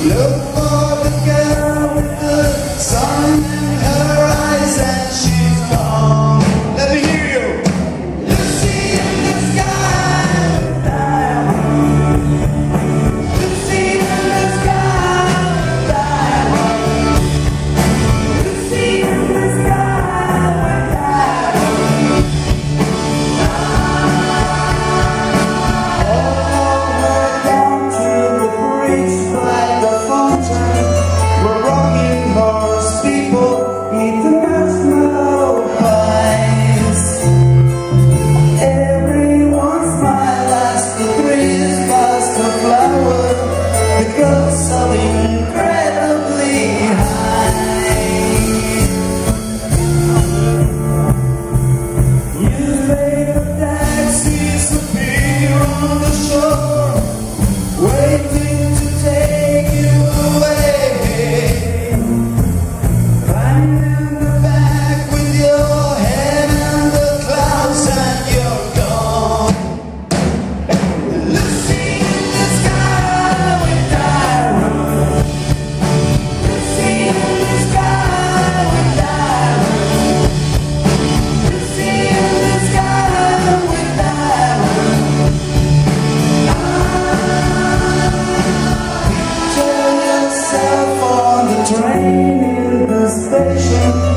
Look for the girl with the sun in her eyes and she's gone. Let me hear you. Lucy in the sky with diamonds. Lucy in the sky with diamonds. Lucy in the sky with diamonds. All her down to the bridge like the fountain. We're rocking horse people eat the marshmallow pies. Everyone smile as the breeze past the flower. The girls so incredibly high. Newspaper taxis appear on the shore, waiting to take you away. Lying in the back with your head in the clouds and you're gone. Lucy in the sky with diamonds. Lucy in the sky with diamonds. Lucy in the sky with diamonds. Picture yourself on the train in the station.